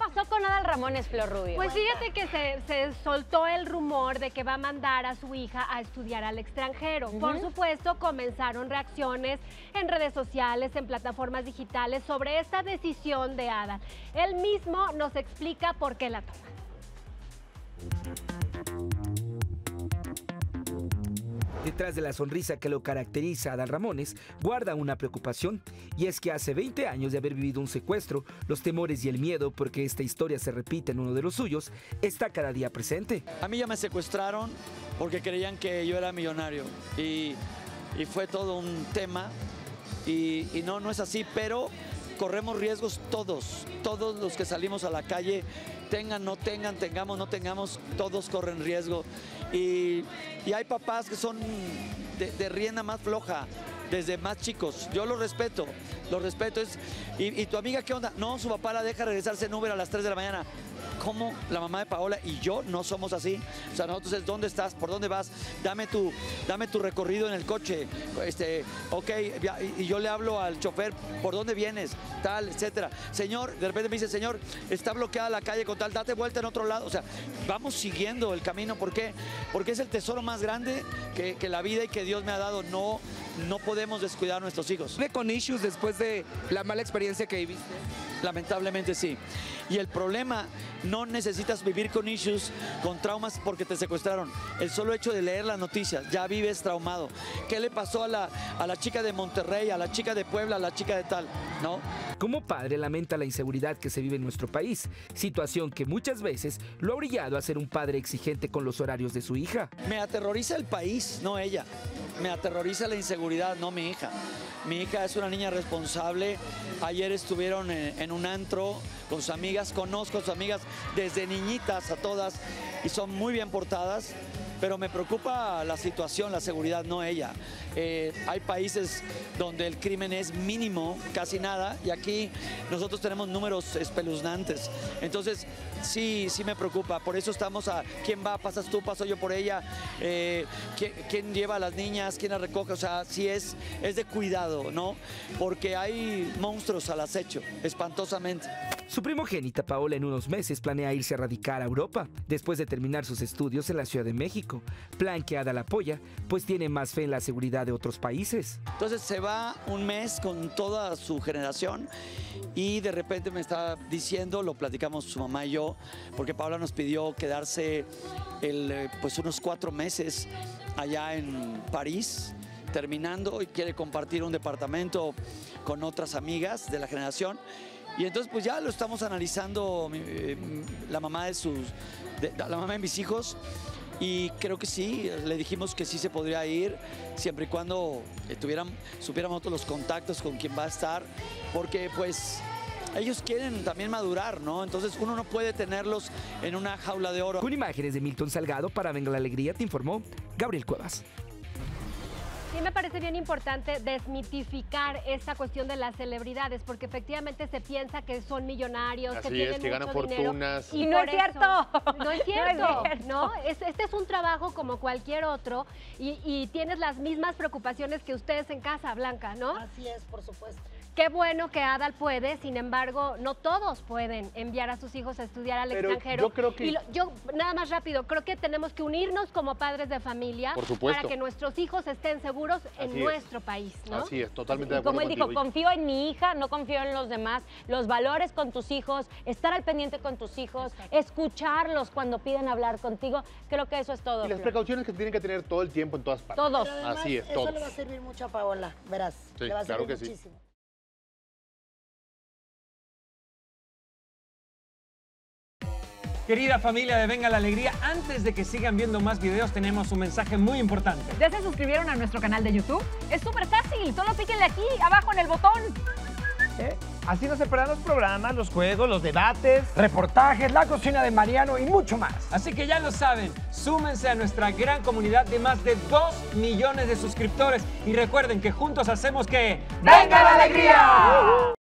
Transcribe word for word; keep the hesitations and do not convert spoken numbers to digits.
pasó con Adal Ramones, Flor Rubio? Pues fíjate que se, se soltó el rumor de que va a mandar a su hija a estudiar al extranjero. Uh-huh. Por supuesto, comenzaron reacciones en redes sociales, en plataformas digitales sobre esta decisión de Adal. Él mismo nos explica por qué la toma. Detrás de la sonrisa que lo caracteriza a Adal Ramones, guarda una preocupación, y es que hace veinte años de haber vivido un secuestro, los temores y el miedo porque esta historia se repita en uno de los suyos, está cada día presente. A mí ya me secuestraron porque creían que yo era millonario y, y fue todo un tema y, y no, no es así, pero corremos riesgos todos, todos los que salimos a la calle, tengan, no tengan, tengamos, no tengamos, todos corren riesgo. Y, y hay papás que son de, de rienda más floja, desde más chicos. Yo los respeto, los respeto. Es, y, ¿Y tu amiga qué onda? No, su papá la deja regresarse en Uber a las tres de la mañana. ¿Cómo la mamá de Paola y yo no somos así? O sea, nosotros es ¿dónde estás? ¿Por dónde vas? Dame tu, dame tu recorrido en el coche. Este, ok, y yo le hablo al chofer, ¿por dónde vienes? Tal, etcétera. Señor, de repente me dice, señor, está bloqueada la calle con tal, date vuelta en otro lado. O sea, vamos siguiendo el camino. ¿Por qué? Porque es el tesoro más grande que, que la vida y que Dios me ha dado. No, no podemos descuidar a nuestros hijos. ¿Vive con issues después de la mala experiencia que viviste? Lamentablemente sí. Y el problema, no necesitas vivir con issues, con traumas porque te secuestraron. El solo hecho de leer las noticias, ya vives traumado. ¿Qué le pasó a la, a la chica de Monterrey, a la chica de Puebla, a la chica de tal? ¿No? Como padre lamenta la inseguridad que se vive en nuestro país, situación que muchas veces lo ha orillado a ser un padre exigente con los horarios de su hija. Me aterroriza el país, no ella. Me aterroriza la inseguridad, no mi hija. Mi hija es una niña responsable. Ayer estuvieron en, en un antro con sus amigas. Conozco a sus amigas desde niñitas a todas y son muy bien portadas. Pero me preocupa la situación, la seguridad, no ella. Eh, hay países donde el crimen es mínimo, casi nada, y aquí nosotros tenemos números espeluznantes. Entonces, sí, sí me preocupa. Por eso estamos a quién va, pasas tú, paso yo por ella, eh, ¿quién, quién lleva a las niñas, quién las recoge. O sea, sí es, es de cuidado, ¿no? Porque hay monstruos al acecho, espantosamente. Su primogénita Paola en unos meses planea irse a radicar a Europa, después de terminar sus estudios en la Ciudad de México. Plan que Adal apoya, pues tiene más fe en la seguridad de otros países. Entonces se va un mes con toda su generación y de repente me está diciendo, lo platicamos su mamá y yo, porque Paola nos pidió quedarse el, pues unos cuatro meses allá en París, terminando, y quiere compartir un departamento con otras amigas de la generación. Y entonces pues ya lo estamos analizando eh, la mamá de sus, de, la mamá de mis hijos, y creo que sí, le dijimos que sí se podría ir, siempre y cuando eh, tuvieran, supiéramos todos los contactos con quien va a estar, porque pues ellos quieren también madurar, ¿no? Entonces uno no puede tenerlos en una jaula de oro. Con imágenes de Milton Salgado para Venga la Alegría, te informó Gabriel Cuevas. Sí, me parece bien importante desmitificar esta cuestión de las celebridades, porque efectivamente se piensa que son millonarios, Así que tienen es, que mucho ganan dinero, fortunas. y no por es cierto. eso, no es cierto, No es cierto. ¿no? Es, este es un trabajo como cualquier otro y, y tienes las mismas preocupaciones que ustedes en casa, Blanca, ¿no? Así es, por supuesto. Qué bueno que Adal puede, sin embargo, no todos pueden enviar a sus hijos a estudiar al Pero extranjero. yo creo que... Y lo, yo, nada más rápido, creo que tenemos que unirnos como padres de familia Por supuesto. para que nuestros hijos estén seguros en Así es. nuestro país, ¿no? Así es, totalmente de Y como acuerdo él dijo, contigo. confío en mi hija, no confío en los demás. Los valores con tus hijos, estar al pendiente con tus hijos, escucharlos cuando piden hablar contigo. Creo que eso es todo. Y las Flor. precauciones que tienen que tener todo el tiempo en todas partes. Todos. Pero además, Así es, eso todos. le va a servir mucho a Paola, verás. Sí, le va a claro servir que sí. muchísimo. Querida familia de Venga la Alegría, antes de que sigan viendo más videos, tenemos un mensaje muy importante. ¿Ya se suscribieron a nuestro canal de YouTube? Es súper fácil, solo píquenle aquí, abajo en el botón. ¿Eh? Así no se perderán los programas, los juegos, los debates, Reportajes, la cocina de Mariano y mucho más. Así que ya lo saben, súmense a nuestra gran comunidad de más de dos millones de suscriptores y recuerden que juntos hacemos que... ¡Venga la Alegría!